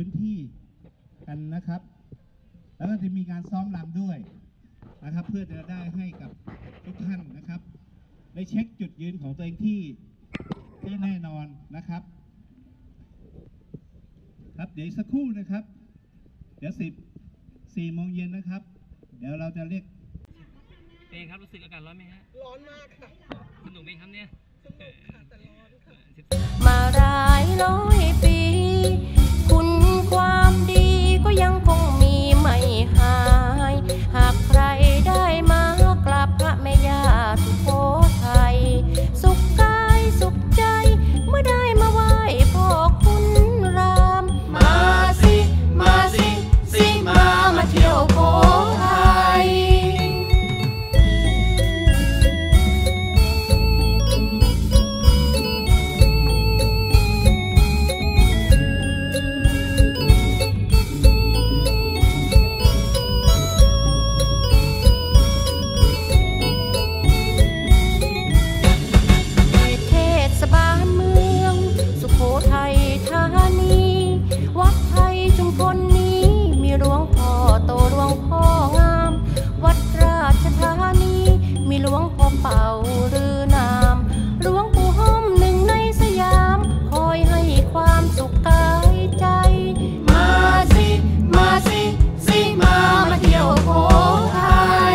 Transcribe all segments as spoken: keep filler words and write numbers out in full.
พื้นที่กันนะครับแล้วก็จะมีการซ้อมรำด้วยนะครับเพื่อจะได้ให้กับทุกท่านนะครับได้เช็คจุดยืนของตัวเองที่ที่แน่นอนนะครับครับเดี๋ยวสักครู่นะครับเดี๋ยวสิบสี่โมงเย็นนะครับเดี๋ยวเราจะเรียกเป็นครับรู้สึกอากาศร้อนไหมฮะร้อนมากค่ะสนุกไหมครับเนี่ยสนุกค่ะแต่ร้อนค่ะมาหลายร้อยปีคุณความดีก็ยังคงมีไม่หายหากใครได้มากราบพระแม่ย่าสุโขทัยสุขกายสุขใจเมื่อได้มาไหว้พ่อคุณรามมาสิมาสิสิมามาเที่ยวโขทัยเป่าหรือนามหลวงปู่ห้อมหนึ่งในสยามคอยให้ความสุขกายใจมาสิมาสิสิมามาเที่ยวโขทัย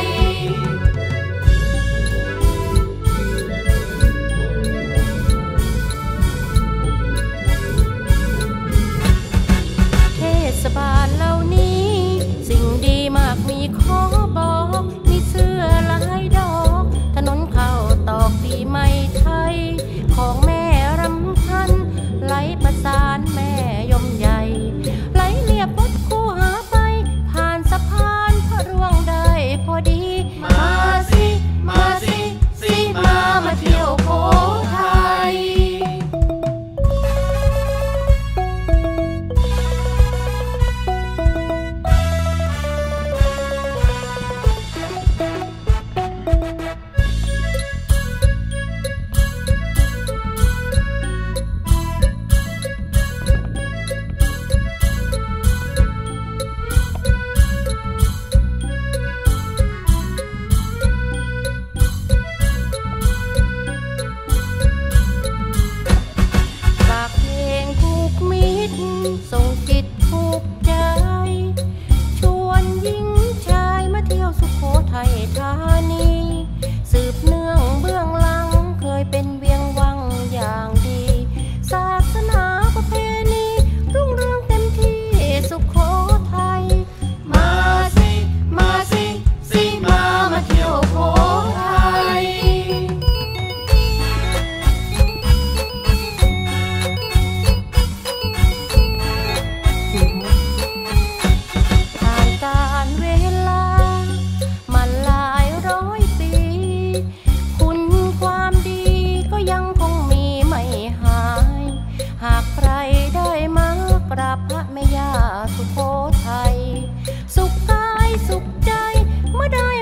เทศบาลเหล่านี้สิ่งดีมากมีขอบอกมีเสื้อลายดอกถนนเข้าตอกดีไม่ไทยของแม่รำพันไหลประสานแม่ยมใหญ่ไหลเรียบวัดคู่หาไปผ่านสะพานพระร่วงได้พอดีมาสิมาสิสิมามาเที่ยวโขทัยส่งจิตผูกใจชวนหญิงชายมาเที่ยวสุโขทัยธานีสืบเนื่องเบื้องหลังเคยเป็นเวียงวังอย่างดีศาสนาประเพณีรุ่งเรืองเต็มที่สุโขทัยมาสิมาสิสิมามาเที่ยวโขทัยกราบพระแม่ย่าสุโขทัยสุขกายสุขใจเมื่อได้